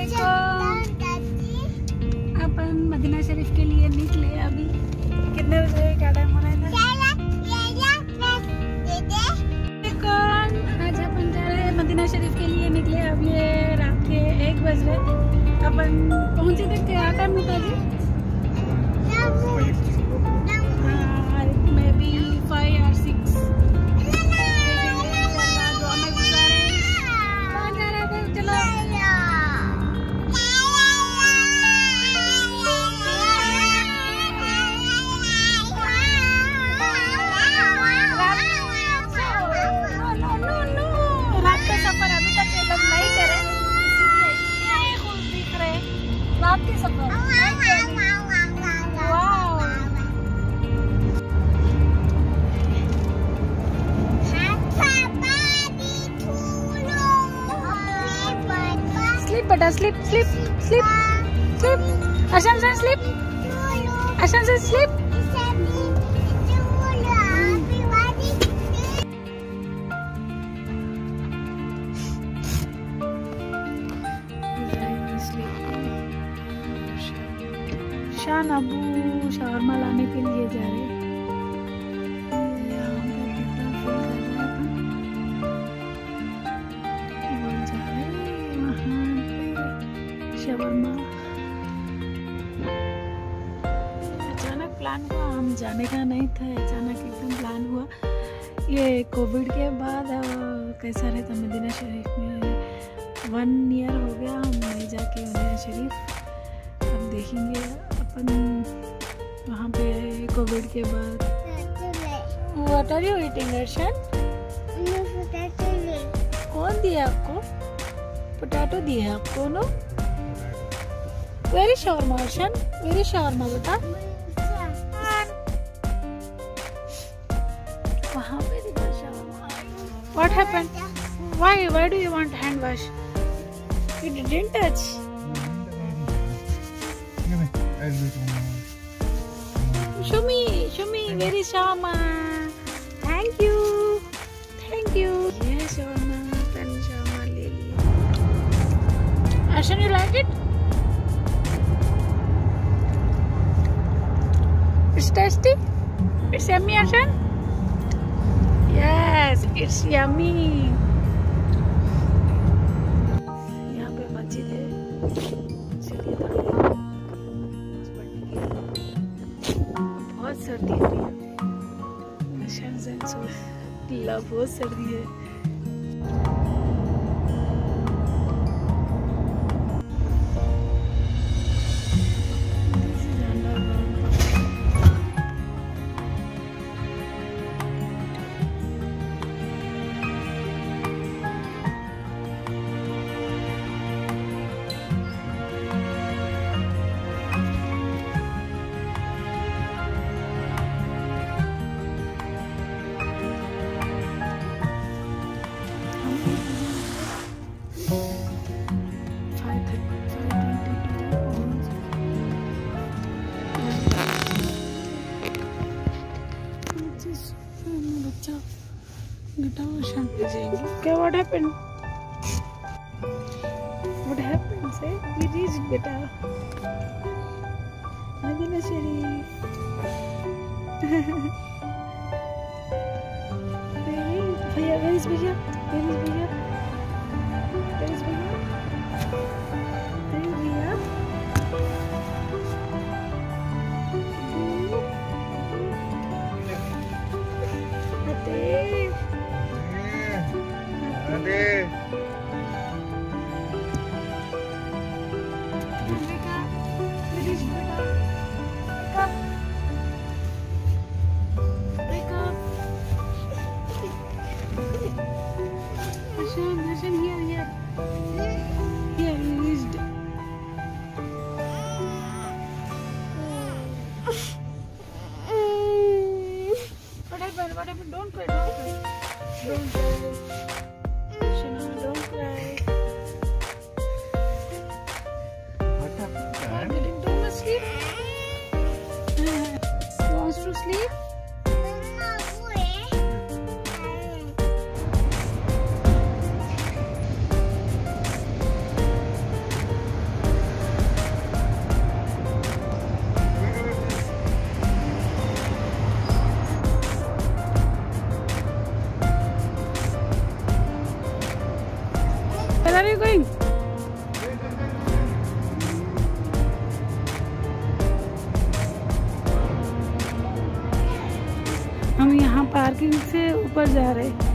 देखो अपन Medina Sharif के लिए निकले। अभी कितने बजे क्या टाइम हो रहा है? देखो आज अपन जा रहे हैं मदीना शरीफ के लिए निकले। अब ये रात के 1 बज रहे। अपन पहुंचे थे क्या टाइम होता जी? May be 5 or 6। बेटा sleep sleep sleep sleep. Ashan से स्लीप, अशन से स्लीप। शान अबू शावरमा लाने के लिए जा रहे हैं। अचानक प्लान हुआ, हम जाने का नहीं था, अचानक एकदम प्लान हुआ। ये कोविड के बाद कैसा रहता मदीना शरीफ में। 1 ईयर हो गया हम नहीं जाके मदीना शरीफ। अब देखेंगे अपन वहाँ पे कोविड के बाद। What are you eating Arshan? कौन दिया आपको? पोटैटो दिया आपको no? Very shawarma Arshan, very shawarma बेटा। वहाँ पे दिखा shawarma. What happened? Why do you want hand wash? You didn't touch. Show me, very shawarma. Thank you. Yes, shawarma, pen shawarma ले लिए। Arshan, you like it? It's tasty. It's yummy, Arshan. Yes, it's yummy. यहाँ पे मस्जिद है, इसलिए बहुत सर्दी हो रही है। बहुत सर्दी है। क्या what happened? What happened? Say we reached बेटा मदीना शरीफ। भैया where is भैया? Where is भैया? Where is भैया? Where is भैया? Whatever, don't cry, don't cry. Shana, don't cry. What happened? I'm getting too much sleep. Wants to sleep? Where are you going? हम यहाँ parking से ऊपर जा रहे हैं।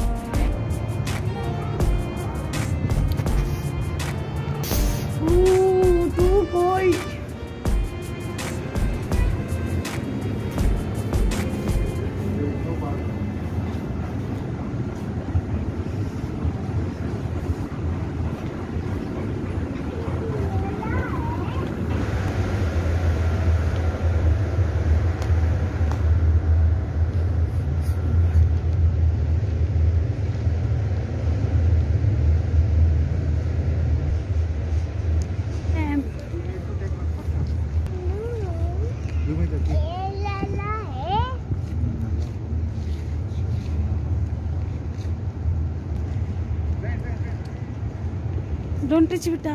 Don't touch बेटा।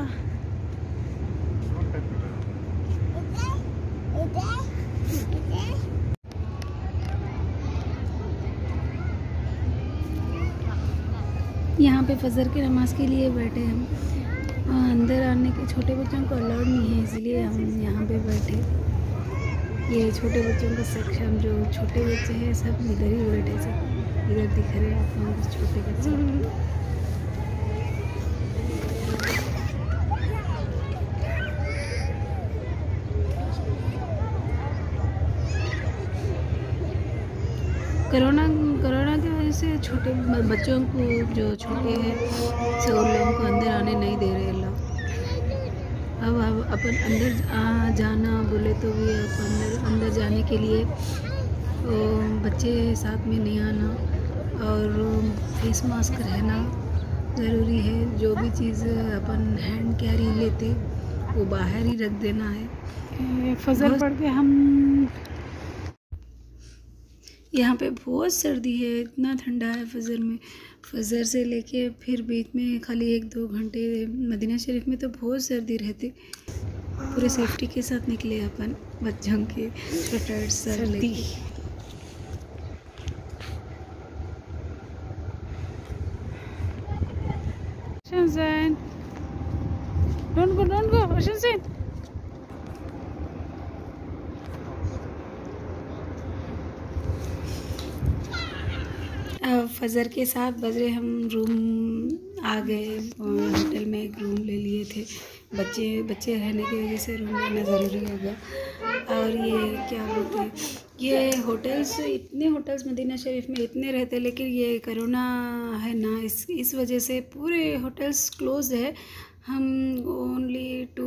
यहाँ पे फजर की नमाज के लिए बैठे हम। अंदर आने के छोटे बच्चों को अलाउड नहीं है, इसलिए हम यहाँ पे बैठे। ये छोटे बच्चों का सेक्शन, जो छोटे बच्चे हैं सब इधर ही बैठे। सब इधर दिख रहे हैं आप लोग छोटे बच्चे। कोरोना की वजह से छोटे बच्चों को, जो छोटे हैं से उन लोगों को अंदर आने नहीं दे रहे लोग। अब अपन अंदर जाना बोले तो भी अंदर जाने के लिए तो बच्चे साथ में नहीं आना और फेस मास्क रहना ज़रूरी है। जो भी चीज़ अपन हैंड कैरी लेते वो बाहर ही रख देना है। फजर पढ़ के हम यहाँ पे बहुत सर्दी है, इतना ठंडा है फजर में। फजर से लेके फिर बीच में खाली 1-2 घंटे मदीना शरीफ में तो बहुत सर्दी रहती। पूरे सेफ्टी के साथ निकले अपन, बच्चों के स्वेटर सर्दी। Don't go, Shanzan. फजर के 7 बजे हम रूम आ गए। होटल में एक रूम ले लिए थे। बच्चे रहने की वजह से रूम लेना ज़रूरी होगा। और ये क्या बोलते हैं, ये इतने होटल्स मदीना शरीफ में इतने रहते, लेकिन ये कोरोना है ना, इस वजह से पूरे होटल्स क्लोज है। हम ओनली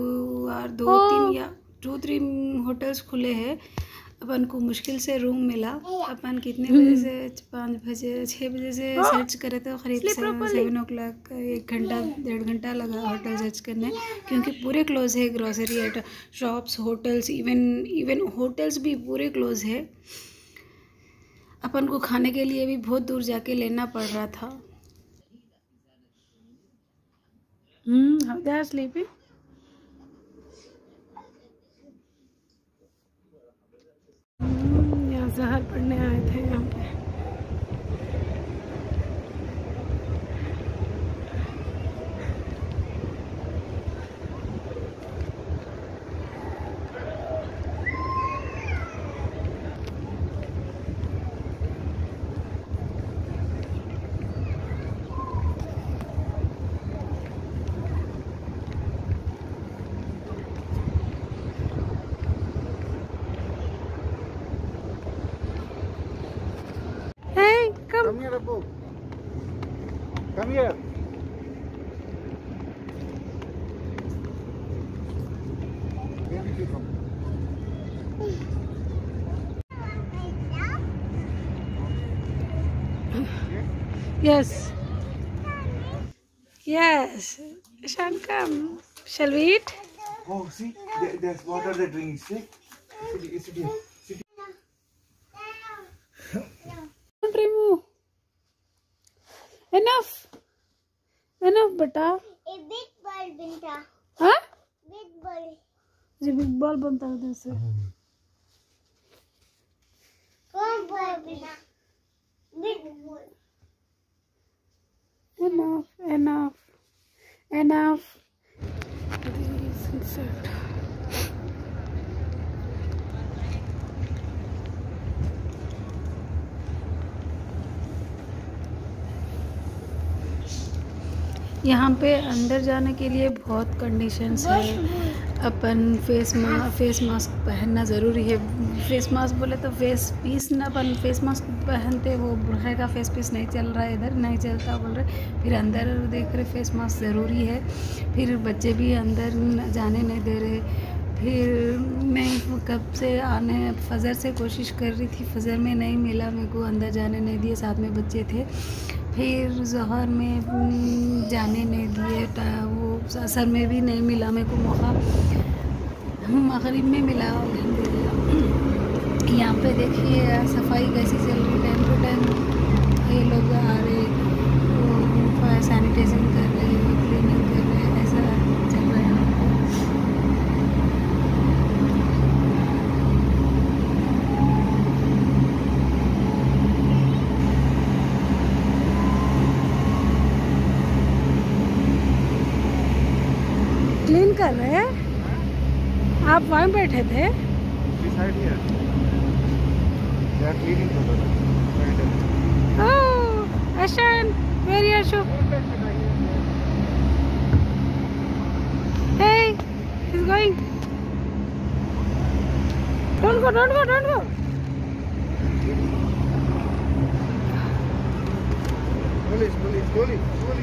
2-3 होटल्स खुले हैं। अपन को मुश्किल से रूम मिला। अपन कितने बजे से 5 बजे 6 बजे से सर्च करे तो करीब 7 o'clock 1 घंटा 1.5 घंटा लगा होटल सर्च करने, क्योंकि पूरे क्लोज है। Grocery shops, hotels, even hotels भी पूरे क्लोज है। अपन को खाने के लिए भी बहुत दूर जाके लेना पड़ रहा था। They are sleeping. यहाँ ज़हर पढ़ने आए थे यहाँ पे। Come here, Abu. Come here. Where did you come? Yes. Yes. Shan, come. Shall we eat? Oh, see, there's water they drink. See, sit here. Don't remove. Enough, बेटा। A big ball बनता। हाँ? Big ball। जो big ball बनता है जैसे। कौन ball बना? Big ball। Enough. enough. This insert. यहाँ पे अंदर जाने के लिए बहुत कंडीशंस है। अपन फेस मास्क पहनना ज़रूरी है। फेस मास्क बोले तो फेस पीस ना, अपन फेस मास्क पहनते, वो बुरखे का फेस पीस नहीं चल रहा है, इधर नहीं चलता बोल रहे। फिर अंदर देख रहे फेस मास्क ज़रूरी है। फिर बच्चे भी अंदर जाने नहीं दे रहे। फिर मैं कब से आने फजर से कोशिश कर रही थी, फजर में नहीं मिला मेरे को, अंदर जाने नहीं दिए, साथ में बच्चे थे। फिर ज़ोहर में जाने नहीं दिए, वो असर में भी नहीं मिला मेरे को मौका, मगरिब में मिला अल्हम्दुलिल्लाह। यहाँ पे देखिए सफाई कैसी चल रही, टाइम टू टाइम ये लोग आ रहे, सैनिटाइजिंग कर रहे, क्लीनिंग कर रहे, ऐसा चल रहा है। क्लीन कर रहे हैं आप, वहीं बैठे थे? Oh, Ashan, where are you? Hey, he's going. Don't go, don't go, don't go. Slowly.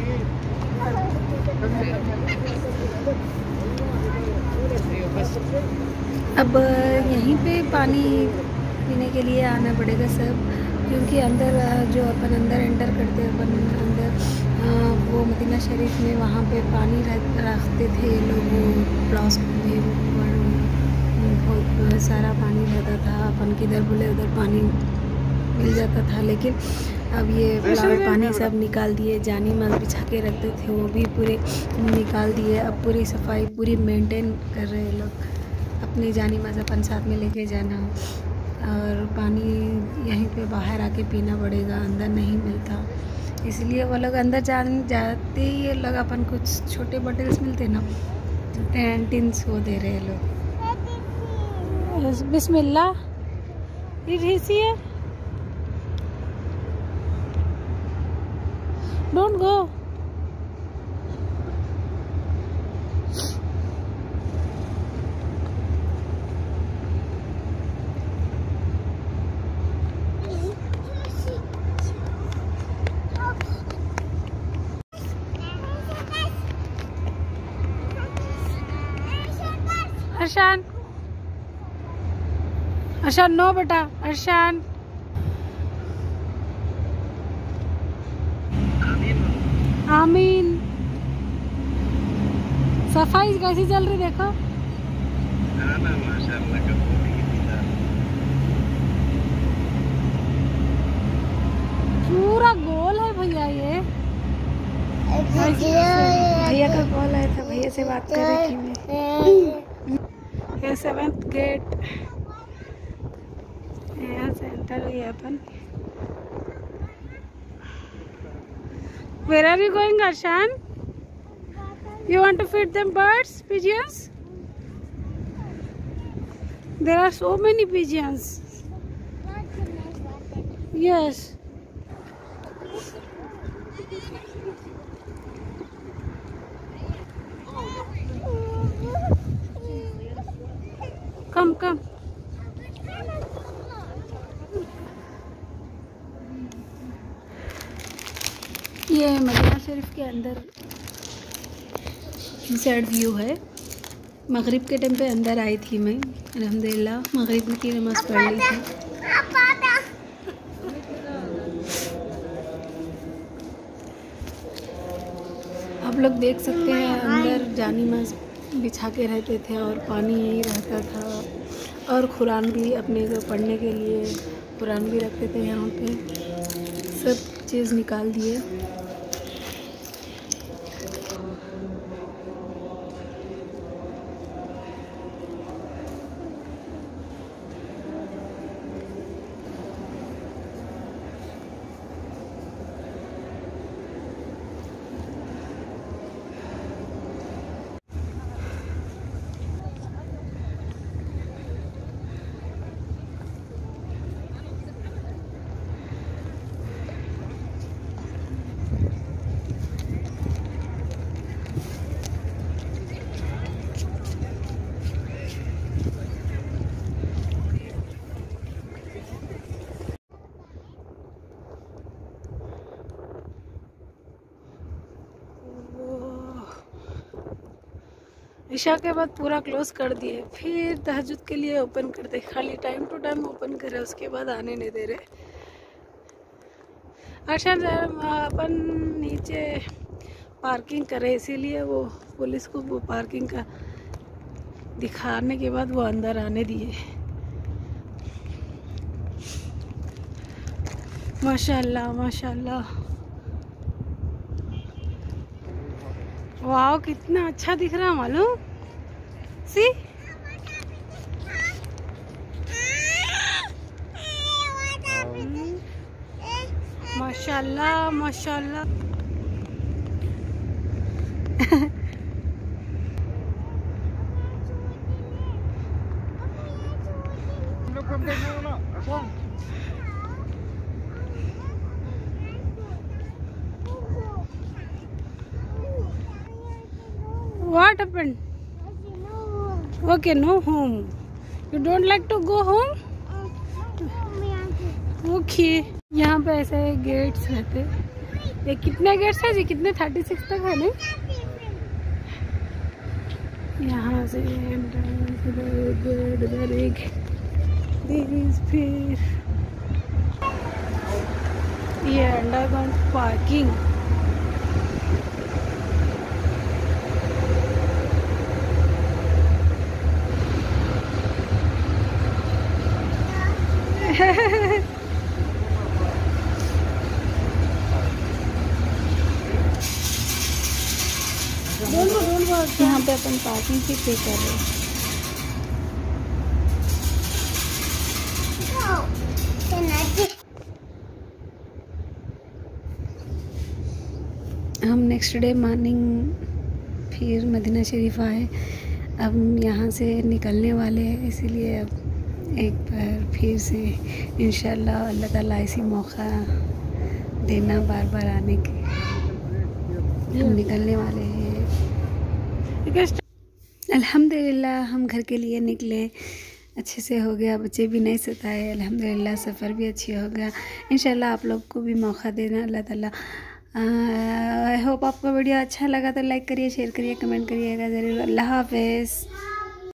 अब यहीं पे पानी पीने के लिए आना पड़ेगा सब, क्योंकि अंदर जो अपन अंदर एंटर करते अपन अंदर वो मदीना शरीफ में वहाँ पे पानी रखते थे लोग, प्लास्टिक में बहुत सारा पानी रहता था, अपन किधर बोले उधर पानी मिल जाता था। लेकिन अब ये पानी सब निकाल दिए, जानी माज बिछा के रखते थे वो भी पूरे निकाल दिए। अब पूरी सफाई पूरी मेंटेन कर रहे हैं लोग। अपनी जानी माज अपन साथ में लेके जाना, और पानी यहीं पे बाहर आके पीना पड़ेगा, अंदर नहीं मिलता। इसलिए वो लोग अंदर जाते ही ये लोग अपन कुछ छोटे बॉटल्स मिलते ना, 10 टिन्स वो दे रहे लोग। बिस्मिल्लाह, Don't go. Arshan. Arshan, no beta. Arshan. आमीन। सफाई कैसी चल रही देखो। पूरा गोल है भैया, ये भैया का कॉल आया था, भैया से बात कर रही थी मैं। ये 7th गेट, यहाँ से एंटर हुई अपन। Where are you going, Arshan? You want to feed them birds, pigeons? There are so many pigeons. Yes. Come, come. ये मदीना शरीफ के अंदर इनसाइड व्यू है। मगरिब के टाइम पे अंदर आई थी मैं, अल्हम्दुलिल्लाह मगरिब की नमाज़ पढ़ ली थी। आप लोग देख सकते हैं अंदर जानी माज बिछा के रहते थे और पानी यही रहता था, और कुरान भी अपने को पढ़ने के लिए कुरान भी रखते थे। यहाँ पे सब चीज़ निकाल दिए। इशा के बाद पूरा क्लोज कर दिए, फिर तहज्जुद के लिए ओपन करते, खाली टाइम टू टाइम ओपन करे, उसके बाद आने नहीं दे रहे। अक्सर अपन नीचे पार्किंग करे, इसीलिए वो पुलिस को वो पार्किंग का दिखाने के बाद वो अंदर आने दिए। माशाल्लाह माशाल्लाह, वाह कितना अच्छा दिख रहा है मालूम। सी माशाल्लाह माशाल्लाह। What happened? Okay, no home. You don't like to go home? Okay. यहाँ पे ऐसे गेट्स रहते। ये कितने गेट्स है जी? कितने 36 तक है नहीं? यहाँ से इधर एक फिर ये अंडरग्राउंड पार्किंग। यहाँ पे अपन पार्किंग की पे कर रहे हैं। हम नेक्स्ट डे मॉर्निंग फिर मदीना शरीफ आए। अब यहाँ से निकलने वाले हैं, इसीलिए अब एक बार फिर से इंशाल्लाह अल्लाह ताला ऐसी मौका देना बार बार आने के। हम निकलने वाले हैं। अल्हम्दुलिल्लाह हम घर के लिए निकले, अच्छे से हो गया, बच्चे भी नहीं सताए, अल्हम्दुलिल्लाह सफ़र भी अच्छी हो गया। इंशाल्लाह आप लोग को भी मौका देना अल्लाह ताला। आई होप आपको वीडियो अच्छा लगा तो लाइक करिए, शेयर करिए, कमेंट करिएगा ज़रूर। अल्लाह हाफ़िज़।